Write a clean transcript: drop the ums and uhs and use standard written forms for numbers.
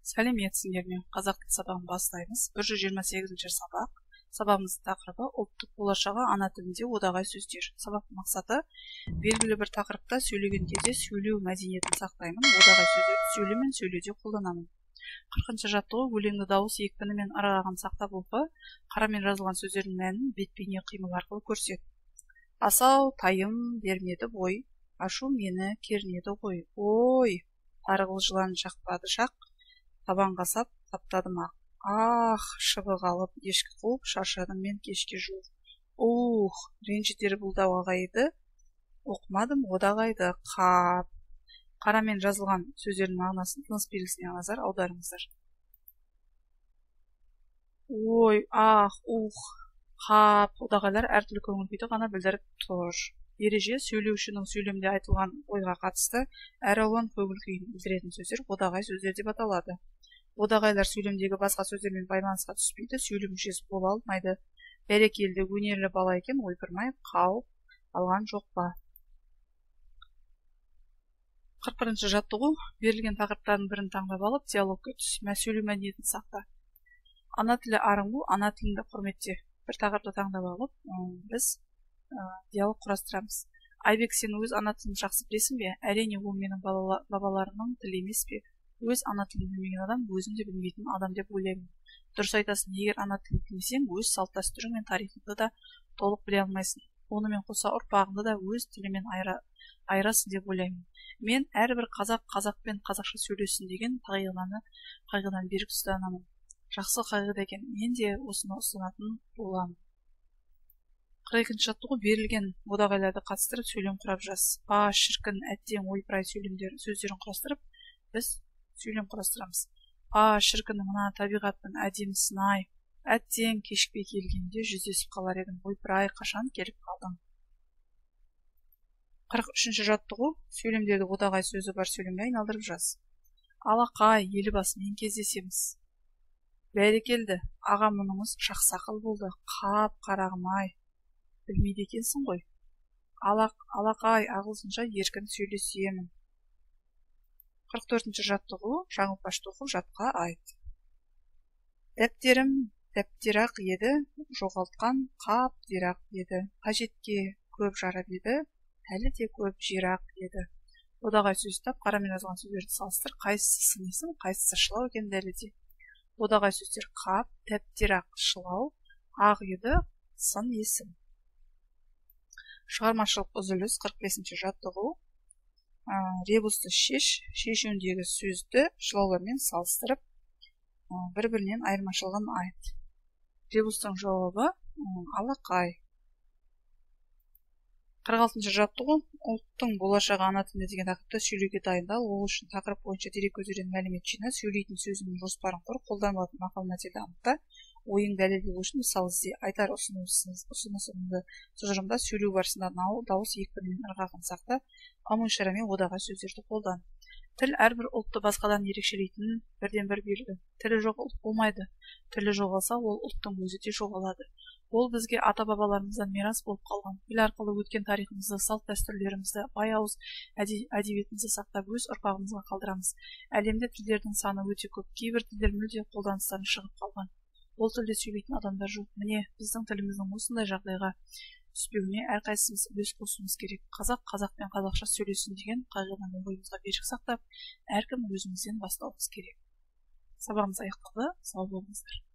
Сәлеметсіңдер, мен қазақ тіл сабағын бастаймыз. 128-ші сабақ. Сабағымыздың тақырыбы ұлттық болашағы ана тілінде одағай сөздер. Сабақтың мақсаты белгілі бір тақырыпта сөйлеген кезде сөйлеу мәдениетін сақтаймын, одағай сөйлем мен сөйлеуде қолданамын. 40-ші жаттығу өлеңді дауыс екпіні мен ырғағын сақтап оқы, қарамен жазылған сөздердің мәнін бет-бейне қимыл арқылы көрсет. Асау тайым бермеді бой, ашу мені кернеді ғой. Ой, тарғыл жылан шақпады шақ, табанға сап таптадым ақ. Ах, шыбық алып ешкі қуып, шаршадым мен кешке жуық. Ренжітер бұл ағайды, оқымадым одағайды. Қап. Қарамен жазылған сөздердің мағынасын тыныс белгісіне назар аударыңыздар. Ой, ах, қап. Одағайлар әртүрлі көңіл күйді ғана білдіріп тұр. Ереже сөйлеушінің сөйлемде айтылған ойға қатысты әр алуан көңіл күйін білдіретін сөздер одағай сөздер деп аталады. Одағайлар сөйлемдегі басқа сөздермен байланысқа түспейді, сөйлем мүшесі бола алмайды. Бәрекелді, өнерлі бала екен, ойпырмай қауып алған жоқ па. 41-ші жаттығу берілген тақырыптардың бірін таңдап алып, диалогқа түс, сөйлеу мәдениетін сақта. Ана тілі арың бол, ана тіліңді құрметте. Бір тақырыпты таңдап алып, біз диалог құрастырамыз. Айбек, сен өз ана тілін жақсы білесің бе? Әрине, ол менің бабаларымның тілі емес пе? Өз ана тілін білмеген адам өзін де білмейтін адам деп ойлаймын. Дұрыс айтасың, егер ана тілін білмесең, өз салт дәстүрің мен тарихыңды да толық біле алмайсың. Онымен қоса ұрпағыңды да өз тілімен айырасың деп ойлаймын. Мен әрбір қазақпен қазақша сөйлессін деген қағидадан берік ұстанамын. Жақсы қағида екен, мен де осыны ұстанатын боламын. 42-ші жаттығу берілген одағайларды қатыстырып сөйлем құрап жаз. Шіркін, әттең, ойпыр-ай сөздерін құрастырып, біз сөйлем құрастырамыз. Шіркін, мына табиғаттың әдемісін ай, әттең кешікпей келгенде жүздесіп қалар едім. Ойпыр-ай, қашан келіп қалдың? 43-ші жаттығу сөйлемдегі одағай сөзі бар сөйлемге айналдырып жаз. Алақай, елбасымен кездесеміз. Бәрекелді, аға мұныңыз жақсы ақыл болды. Қап, қарағым ай, білмейді екенсің ғой. Алақай, ағылшынша еркін сөйлесемін. 44-ші жаттығу жаңылтпашты оқып жатқа айт. Дәптерім дәптер-ақ еді, жоғалтқан қап дер-ақ еді. Қажетке көп жарап еді, әлі де көп жер-ақ еді. Одағай сөз тап, қарамен жазылған сөздерді салыстыр, қайсысы сын есім, қайсысы шылау екен дәлелде. Одағай сөздер қап, дәптер-ақ, шылау, ақ еді, сын есім. Шығармашылық үзіліс 45-ші жаттығу. Ребусты шешуіндегі сөзді шылаулармен салыстырып, бір-бірінен айырмашылығын айт. Ребустың жауабы алақай. 46-ші жаттығу ұлттың болашағы ана тілінде деген тақырыпта сөйлеуге дайындал. Ол үшін тақырып бойынша дереккөздерден мәлімет жина, сөйлейтін сөзінің жоспарын құр, қолданылатын мақал мәтелді анықта, ойың дәлелдеу үшін мысал ізде, айтар ұсынысыңды тұжырымда, сөйлеу барысында дауыс екпіні мен ырғағын сақта, ым-ишарамен одағай сөздерді қолдан. Тіл әрбір ұлтты басқадан ерекшелейтін бірден бір белгі. Тілі жоқ ұлт болмайды. Тілі жоғалса, ол ұлттың өзі де жоғалады. Ол бізге ата-бабаларымыздан мирас болып қалған. Тіл арқылы өткен тарихымызды, салт дәстүрлерімізді, бай ауыз әдебиетімізді сақтап өз ұрпағымызға қалдырамыз. Әлемде тілдердің саны өте көп, кейбір тілдер мүлде қолданыстан шығып қалған. Ол тілде сөйлейтін адамдар жоқ. Міне, біздің тіліміздің осындай жағдайға түспеуіне әрқайсымыз үлес қосуымыз керек. Қазақпен қазақша сөйлесін деген қағиданы ойымызға берік сақтап, әркім өзімізден бастауымыз керек. Сабағымыз аяқталды. Сау болыңыздар.